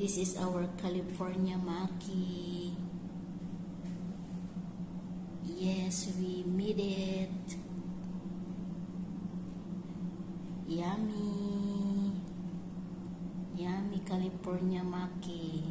This is our California maki. Yes, we made it. Yummy. Yummy California maki.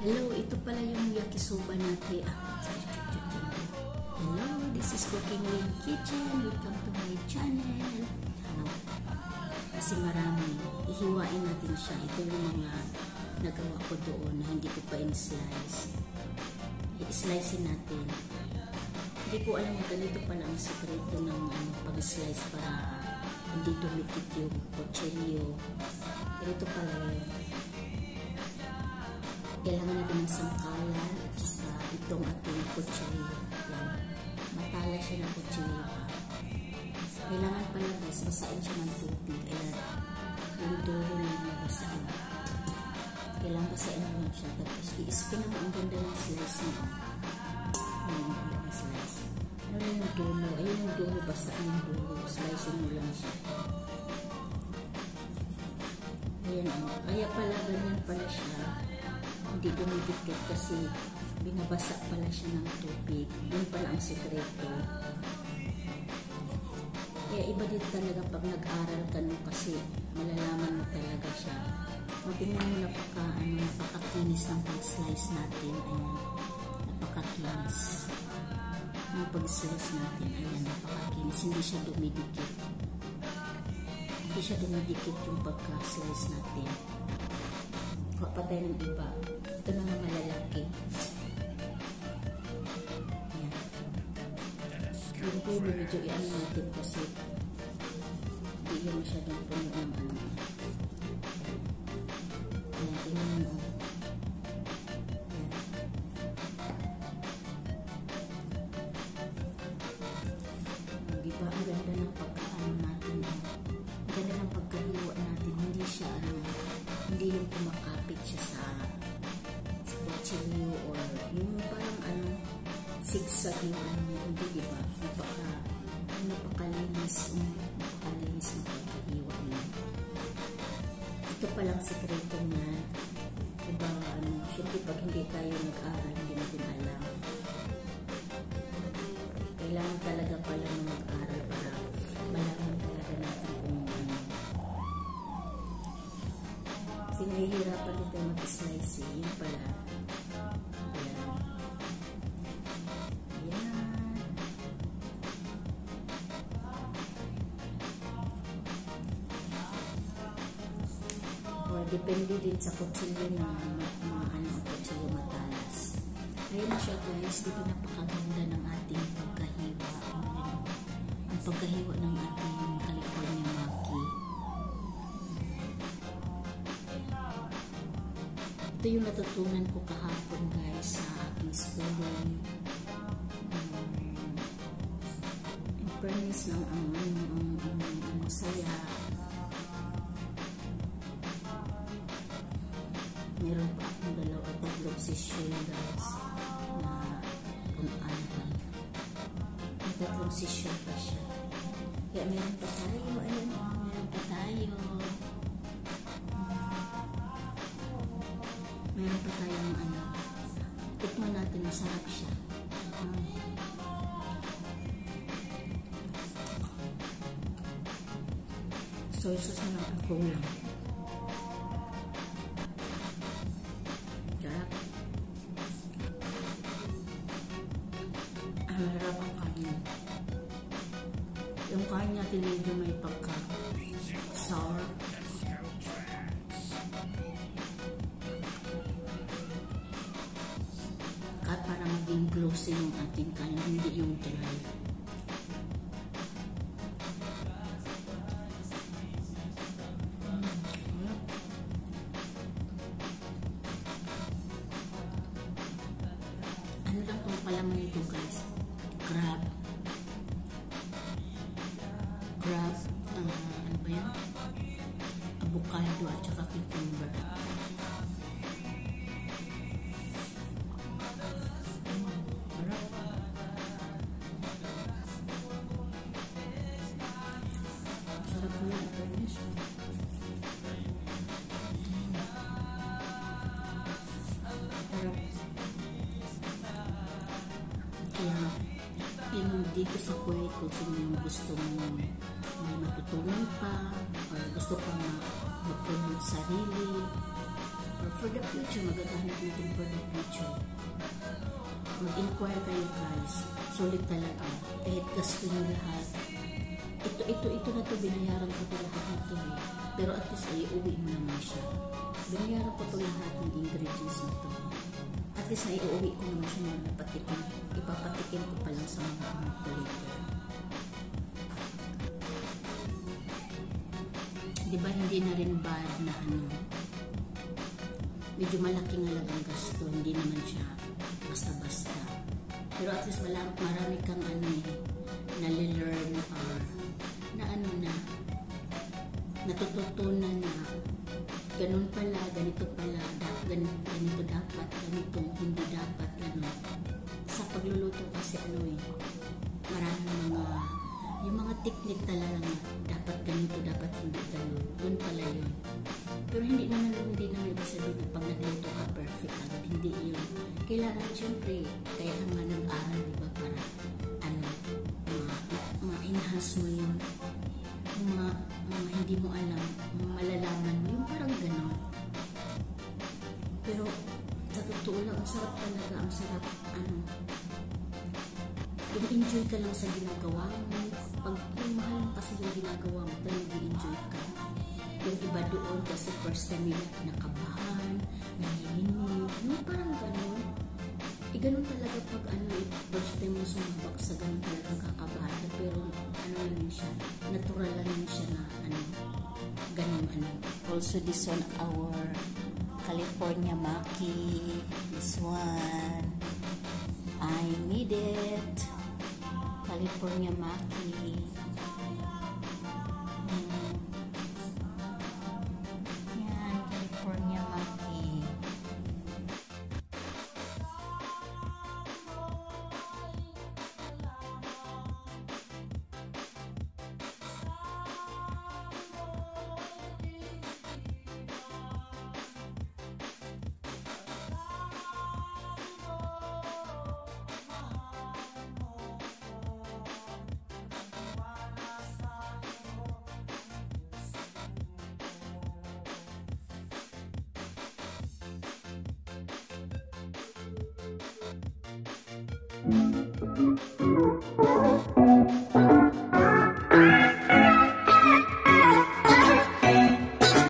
Hello, ito pala yung yakisoba natin. Hello, this is Cooking Win Kitchen. Welcome to my channel. Kasi marami. Ihiwain natin siya. Ito yung mga nagawa ko doon na hindi ko pa in-slice. I-slice natin. Hindi ko alam kung ganito pala ang sekreto ng pag-slice para hindi dumikit yung kutsilyo. Ito pala yun. Kailangan natin ng sangkalan at saka itong ating kutsilyo. Matala siya ng kutsilyo. Kailangan pala guys, basain siya ng tubig. Yung dulo lang na basain. Kailangan basain mo lang siya. Tapos i-spin mo ang ganda ng slice mo. Ang ganda ng slice. Ano lang yung dulo? Ayun yung dulo, basain yung dulo. Slice mo lang siya. Ayan o. Kaya pala, ganyan pala siya. Hindi dumidikit kasi binabasa pala siya ng tubig. Yun pala ang sekreto. Kaya iba din talaga pag nag-aral ka no, kasi malalaman mo talaga siya. Matingnan mo napakakinis ng pag-slice natin. Ayan, napakakinis ng pag-slice natin. Ayan, napakakinis. Hindi siya dumidikit. Hindi siya dumidikit yung pagka-slice natin. Kapatay ng iba. Ito na mga lalaki. Ayan. Yung puno medyo i-ano natin kasi hindi yan masyadong puno ng ano. Ayan, tingnan mo. Ayan. Diba? Ang ganda ng pagkaano natin. Ang ganda ng pagkahiwa natin. Hindi siya hindi yung kumakapit siya sa kutsilyo or yung parang zigzag yung hindi, diba? Napakalinis na pagkahiwa niya. Ito palang sekreto niya. Diba, syempre pag hindi tayo nag-aral, hindi natin alam. Kailangan talaga pala mag-aral para malaman talaga natin kung kasi nahihirapan din tayo mag-slice. Yun pala. Ayan. Ayan. Or depende din sa kutsilyo na kutsilyo matalas. Ayan na siya guys. Diba napakaganda ng ating pagkahiwa. Ang pagkahiwa ng ating California maki. Ito yung natutunan ko kahapon guys sa aking schooling. In fairness ng ang saya. Meron pa akong 2-3 session guys na kung ano. May 3 session pa siya. Kaya meron pa tayo. Ayun, meron pa tayo. Meron pa tayong tikman natin, masarap siya. Soy sauce na lang ang kulang. Sarap. Harap ang kanya. Yung kanya medyo may pagka sour. At para maging glossy yung ating kanin, hindi yung dry. Ano lang itong palaman ito guys? Crab. Ano ba yan? Avocado at saka cucumber. Kaya yung dito sa Kuwait, kung sino yung gusto mo may matutunan pa or gusto pa mag-promote sarili for the future, magagamit natin for the future. Mag-inquire kayo guys. Sulit talaga. Kahit gasto nyo lahat. Ito na to, binayaran ko to lahat nito eh. Pero at least ay uwi mo naman siya. Binayaran ko to lahat ng ingredients na to. At least ay uuwi ko naman siya na napatikin. Ipapatikin ko pa lang sa mga later. Diba hindi na rin bad na medyo malaki nga lang ang gasto, hindi naman siya basta-basta. Pero at least marami kang nalilearn or na natututunan na ganun pala, ganito pala, ganito dapat, ganito hindi dapat, ganun. Sa pagluluto kasi maraming yung mga technique talaga na dapat ganito, dapat hindi ganun. Yun pala yun. Pero hindi naman ibig sabihin na pag nagluto ka perfect agad. Hindi yun. Kailangan siyempre, kaya nga nag-aral, diba, para ma-enhance mo yun. Mga hindi mo alam, malalaman mo, yung parang gano'n. Pero sa totoo lang, ang sarap talaga, ang sarap, yung enjoy ka lang sa ginagawa mo. Pag yung mahal mo kasi yung ginagawa mo, pero nag-enjoy ka. Yung iba doon kasi first time nila kinakabahan, nanginginig, yung parang gano'n. Ganun talaga pag first time mo sumabak sa ganun talagang kakabahan. Pero lang siya, natural lang yun siya na ganun Also this one, our California maki. This one, I made it. California maki. Yan, California maki.